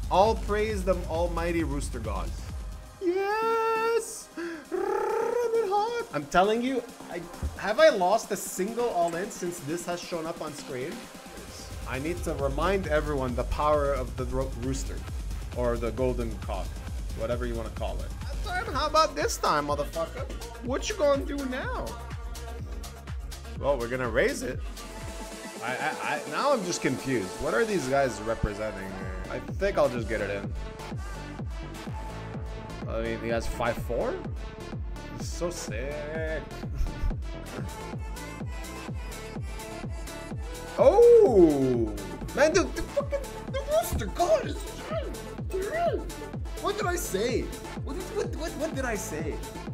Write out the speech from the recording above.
All praise the almighty rooster gods. Yes! Running hot! I'm telling you, have I lost a single all-in since this has shown up on screen? I need to remind everyone the power of the rooster. Or the golden cock. Whatever you want to call it. That time? How about this time, motherfucker? What you gonna do now? Well, we're gonna raise it. Now I'm just confused. What are these guys representing here? I think I'll just get it in. I mean, he has 5-4? This is so sick. Oh! Man, dude, the rooster god is... What did I say? What did I say?